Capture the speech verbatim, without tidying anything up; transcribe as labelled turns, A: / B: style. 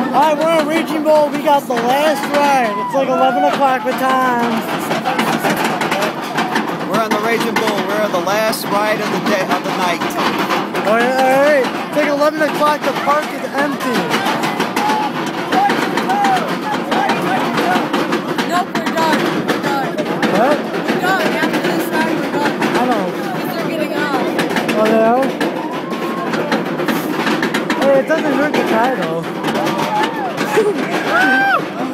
A: Alright, we're on Raging Bull. We got the last ride. It's like eleven o'clock with time.
B: We're on the Raging Bull. We're on the last ride of the day of the night.
A: Alright, alright. It's like eleven o'clock. The park is empty.
C: Nope, we're done. We're done.
A: What?
C: We're done. After this ride, we're done.
A: I know.
C: Because they're getting off.
A: Oh, yeah? Hey, it doesn't hurt to try though.